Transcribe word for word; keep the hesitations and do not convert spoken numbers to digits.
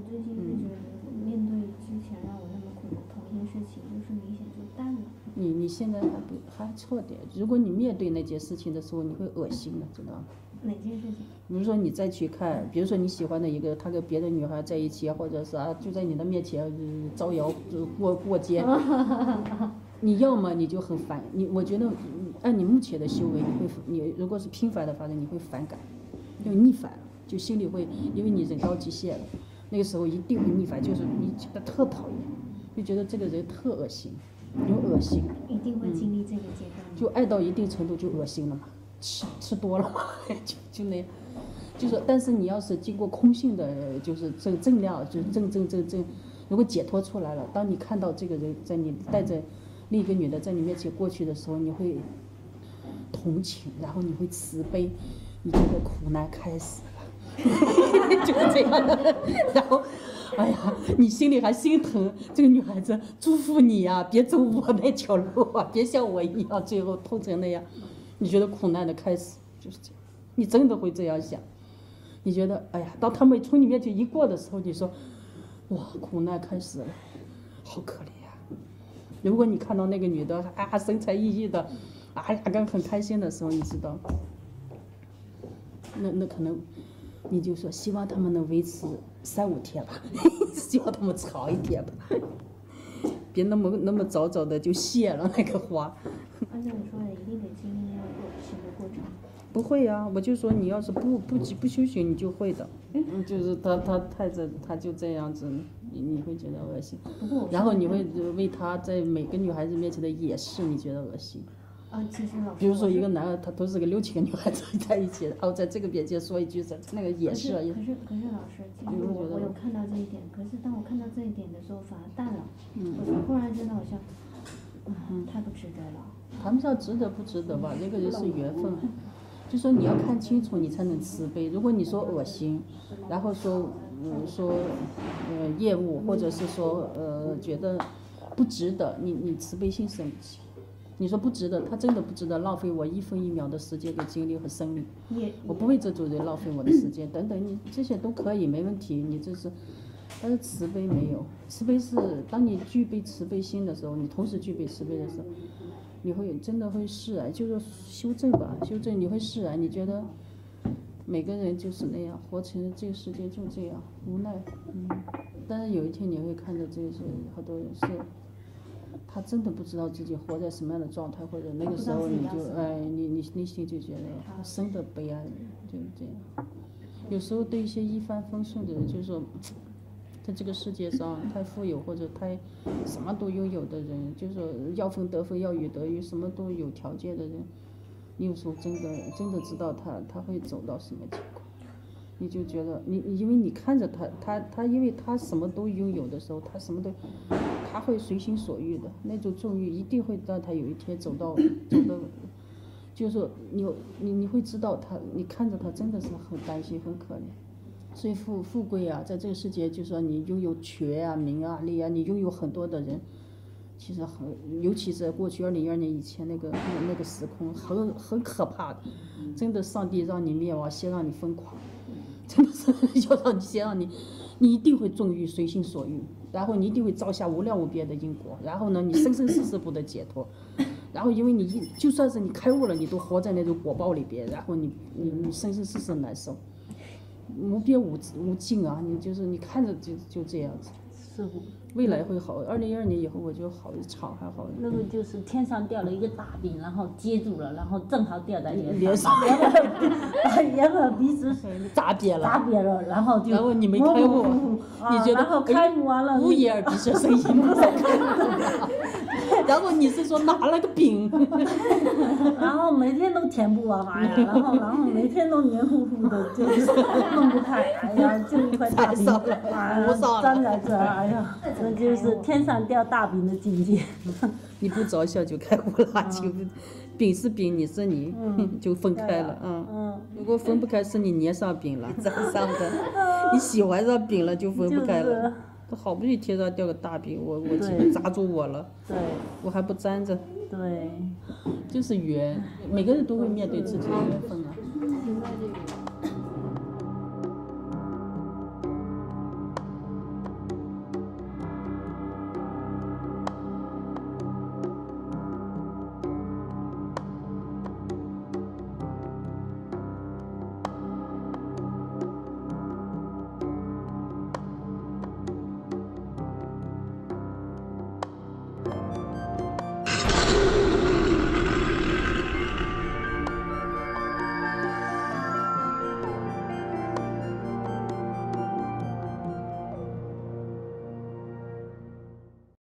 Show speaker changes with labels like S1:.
S1: 最近是觉得面对之前让我那么苦的同一件事情，就是明显就淡了。
S2: 你你现在还不还错点，如果你面对那件事情的时候，你会恶心的，知道吗？
S1: 哪件事情？
S2: 比如说你再去看，比如说你喜欢的一个，他跟别的女孩在一起，或者是啊，就在你的面前、呃、招摇过过街，你要么你就很烦，你我觉得按你目前的修为，你会你如果是频繁的发生，你会反感，就逆反了，就心里会因为你人到极限了，那个时候一定会逆反，就是你觉得特讨厌，就觉得这个人特恶心，有恶心，
S1: 一定会经历这个阶段、
S2: 嗯，就爱到一定程度就恶心了嘛。吃吃多了嘛，就就那样，就说，但是你要是经过空性的，就是正正量，就是正正正正，如果解脱出来了，当你看到这个人在你带着另一个女的在你面前过去的时候，你会同情，然后你会慈悲，你觉得苦难开始了，就是这样的，然后。哎呀，你心里还心疼这个女孩子，祝福你呀、啊，别走我那条路啊，别像我一样最后痛成那样。你觉得苦难的开始就是这样，你真的会这样想？你觉得，哎呀，当他们从你面前一过的时候，你说，哇，苦难开始了，好可怜呀、啊。如果你看到那个女的啊神采奕奕的，啊两个人很开心的时候，你知道，那那可能。你就说希望他们能维持三五天吧，希望他们长一点吧，别那么那么早早的就谢了那个花。
S1: 而且你说的一定得经历那个恶心的过程。
S2: 不会呀、啊，我就说你要是不不不修行，你就会的。嗯，就是他他太这他就这样子，你你会觉得恶心。然后你会为他在每个女孩子面前的掩饰，你觉得恶心。
S1: 啊，其实老师，
S2: 比如说一个男的，他都是个六七个女孩子在一起，然后在这个边界说一句，在那个掩饰。
S1: 可是可是可是老师，其实我我有看到这一点，可是当我看到这一点的时候，反而淡了。嗯。我忽然觉得好像，啊，太不值得了。
S2: 谈不上值得不值得吧，这个就是缘分。就说你要看清楚，你才能慈悲。如果你说恶心，然后说嗯说呃厌恶，或者是说呃觉得不值得，你你慈悲心生不起。你说不值得，他真的不值得浪费我一分一秒的时间跟精力和生命。我不为这种人浪费我的时间，等等，你这些都可以没问题。你这是，但是慈悲没有，慈悲是当你具备慈悲心的时候，你同时具备慈悲的时候，你会真的会释然，就是修正吧，修正你会释然。你觉得每个人就是那样，活成这个世界就这样，无奈。嗯，但是有一天你会看到这些好多人是。他真的不知道自己活在什么样的状态，或者那个时候你就哎，你你内心就觉得生的悲哀，就是这样。有时候对一些一帆风顺的人，就是说，在这个世界上太富有或者太什么都拥有的人，就是说要风得风，要雨得雨，什么都有条件的人，你有时候真的真的知道他他会走到什么情况，你就觉得你因为你看着他他他因为他什么都拥有的时候，他什么都。他会随心所欲的那种纵欲，一定会让他有一天走到走到，就是说你你你会知道他，你看着他真的是很担心很可怜。所以富富贵啊，在这个世界，就说你拥有权啊、名啊、利啊，你拥有很多的人，其实很，尤其是过去二零一二年以前那个那个时空，很很可怕的，真的，上帝让你灭亡，先让你疯狂，真的是要让你先让你。你一定会纵欲，随心所欲，然后你一定会造下无量无边的因果，然后呢，你生生世世不得解脱，然后因为你就算是你开悟了，你都活在那种果报里边，然后你你你生生世世难受，无边无无尽啊！你就是你看着就就这样子。
S3: 师傅，
S2: 未来会好。二零一二年以后，我就好一场还好。
S3: 那个就是天上掉了一个大饼，然后接住了，然后正好掉在脸
S2: 脸
S3: 上，然后把眼把鼻子
S2: 砸瘪了，
S3: 砸瘪了，然后就
S2: 然后你没开悟，你觉得
S3: 然后开悟完了，
S2: 无眼耳鼻舌身意不在开悟，然后你是说拿了个饼，
S3: 然后每天都填不完嘛呀，然后然后每天都黏糊糊的，就是弄不开，哎呀，就一块大饼，哎呀，粘在这儿，哎呀，这就是天上掉大饼的境界。
S2: 你不着相就开悟了，就饼是饼，你是你，就分开了，嗯。如果分不开，是你粘上饼了，粘上的，你喜欢上饼了就分不开了。这好不容易天上掉个大饼，我我今天砸住我了，
S3: 对，
S2: 我还不粘着。
S3: 对，
S2: 就是缘，每个人都会面对自己的缘分。